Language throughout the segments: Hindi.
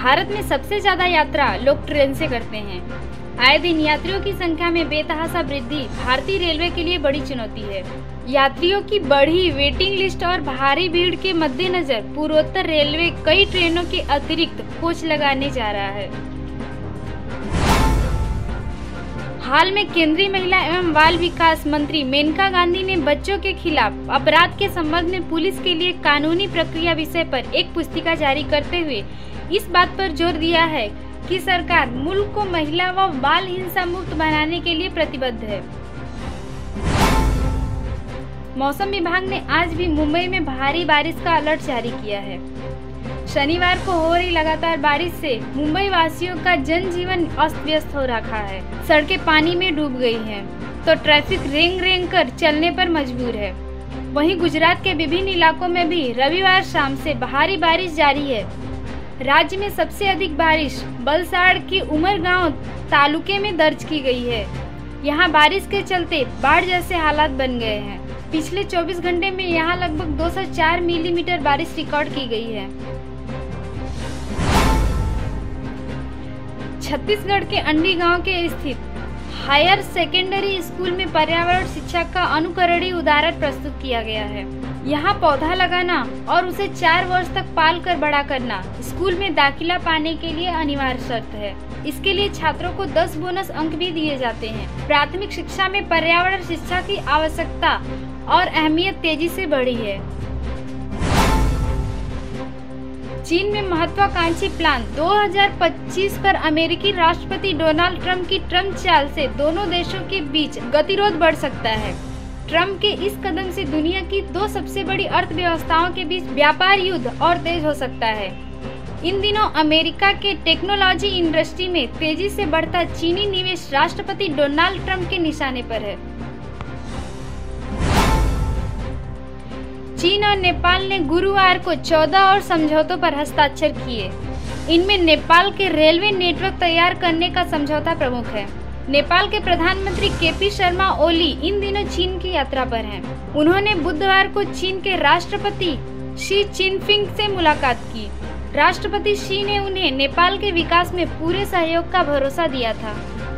भारत में सबसे ज्यादा यात्रा लोग ट्रेन से करते हैं। आए दिन यात्रियों की संख्या में बेतहाशा वृद्धि भारतीय रेलवे के लिए बड़ी चुनौती है। यात्रियों की बढ़ी वेटिंग लिस्ट और भारी भीड़ के मद्देनजर पूर्वोत्तर रेलवे कई ट्रेनों के अतिरिक्त कोच लगाने जा रहा है। हाल में केंद्रीय महिला एवं बाल विकास मंत्री मेनका गांधी ने बच्चों के खिलाफ अपराध के संबंध में पुलिस के लिए कानूनी प्रक्रिया विषय पर एक पुस्तिका जारी करते हुए इस बात पर जोर दिया है कि सरकार मुल्क को महिला व बाल हिंसा मुक्त बनाने के लिए प्रतिबद्ध है। मौसम विभाग ने आज भी मुंबई में भारी बारिश का अलर्ट जारी किया है। शनिवार को हो रही लगातार बारिश से मुंबई वासियों का जनजीवन अस्त व्यस्त हो रखा है। सड़कें पानी में डूब गई हैं, तो ट्रैफिक रेंग रेंग कर चलने पर मजबूर है। वहीं गुजरात के विभिन्न इलाकों में भी रविवार शाम से भारी बारिश जारी है। राज्य में सबसे अधिक बारिश बलसाड़ की उमरगांव तालुके में दर्ज की गई है। यहां बारिश के चलते बाढ़ जैसे हालात बन गए हैं। पिछले 24 घंटे में यहां लगभग 204 मिलीमीटर बारिश रिकॉर्ड की गई है। छत्तीसगढ़ के अंडी गांव के स्थित हायर सेकेंडरी स्कूल में पर्यावरण शिक्षा का अनुकरणीय उदाहरण प्रस्तुत किया गया है। यहाँ पौधा लगाना और उसे 4 वर्ष तक पाल कर बड़ा करना स्कूल में दाखिला पाने के लिए अनिवार्य शर्त है। इसके लिए छात्रों को 10 बोनस अंक भी दिए जाते हैं। प्राथमिक शिक्षा में पर्यावरण शिक्षा की आवश्यकता और अहमियत तेजी से बढ़ी है। चीन में महत्वाकांक्षी प्लान 2025 पर अमेरिकी राष्ट्रपति डोनाल्ड ट्रंप की ट्रंप चाल से दोनों देशों के बीच गतिरोध बढ़ सकता है। ट्रंप के इस कदम से दुनिया की 2 सबसे बड़ी अर्थव्यवस्थाओं के बीच व्यापार युद्ध और तेज हो सकता है। इन दिनों अमेरिका के टेक्नोलॉजी इंडस्ट्री में तेजी से बढ़ता चीनी निवेश राष्ट्रपति डोनाल्ड ट्रंप के निशाने पर है। चीन और नेपाल ने गुरुवार को 14 और समझौतों पर हस्ताक्षर किए। इनमें नेपाल के रेलवे नेटवर्क तैयार करने का समझौता प्रमुख है। नेपाल के प्रधानमंत्री केपी शर्मा ओली इन दिनों चीन की यात्रा पर हैं। उन्होंने बुधवार को चीन के राष्ट्रपति शी चिनफिंग से मुलाकात की। राष्ट्रपति शी ने उन्हें नेपाल के विकास में पूरे सहयोग का भरोसा दिया था।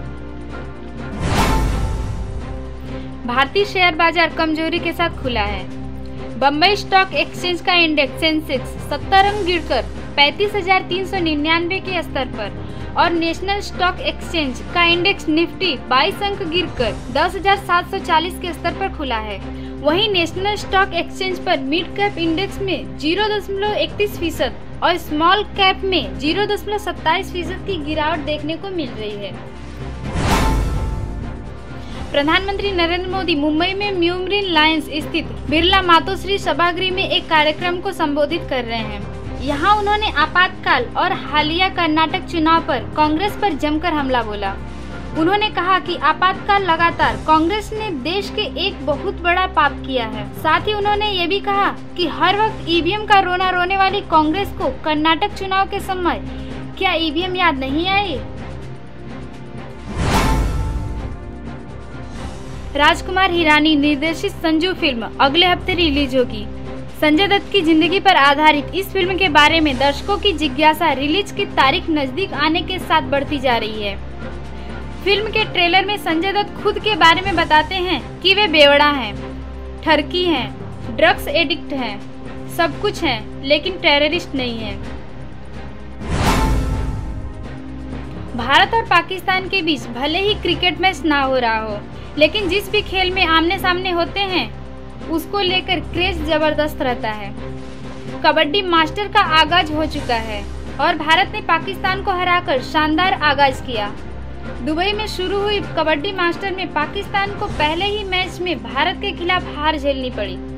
भारतीय शेयर बाजार कमजोरी के साथ खुला है। बम्बई स्टॉक एक्सचेंज का इंडेक्स सेंसेक्स 70 अंक गिरकर 35,399 के स्तर पर और नेशनल स्टॉक एक्सचेंज का इंडेक्स निफ्टी 22 अंक गिरकर 10,740 के स्तर पर खुला है। वहीं नेशनल स्टॉक एक्सचेंज पर मिड कैप इंडेक्स में 0.31% और स्मॉल कैप में 0.27% की गिरावट देखने को मिल रही है। प्रधानमंत्री नरेंद्र मोदी मुंबई में म्यूमरीन लाइन्स स्थित बिरला मातोश्री सभागृह में एक कार्यक्रम को संबोधित कर रहे हैं। यहाँ उन्होंने आपातकाल और हालिया कर्नाटक चुनाव पर कांग्रेस पर जमकर हमला बोला। उन्होंने कहा कि आपातकाल लगातार कांग्रेस ने देश के एक बहुत बड़ा पाप किया है। साथ ही उन्होंने ये भी कहा कि हर वक्त ईवीएम का रोना रोने वाली कांग्रेस को कर्नाटक चुनाव के समय क्या ईवीएम याद नहीं आए। राजकुमार हिरानी निर्देशित संजू फिल्म अगले हफ्ते रिलीज होगी। संजय दत्त की जिंदगी पर आधारित इस फिल्म के बारे में दर्शकों की जिज्ञासा रिलीज की तारीख नजदीक आने के साथ बढ़ती जा रही है। फिल्म के ट्रेलर में संजय दत्त खुद के बारे में बताते हैं कि वे बेवड़ा हैं, ठरकी हैं, ड्रग्स एडिक्ट हैं, सब कुछ हैं, लेकिन टेररिस्ट नहीं हैं। भारत और पाकिस्तान के बीच भले ही क्रिकेट मैच ना हो रहा हो, लेकिन जिस भी खेल में आमने सामने होते हैं उसको लेकर क्रेज जबरदस्त रहता है। कबड्डी मास्टर का आगाज हो चुका है और भारत ने पाकिस्तान को हराकर शानदार आगाज किया। दुबई में शुरू हुई कबड्डी मास्टर में पाकिस्तान को पहले ही मैच में भारत के खिलाफ हार झेलनी पड़ी।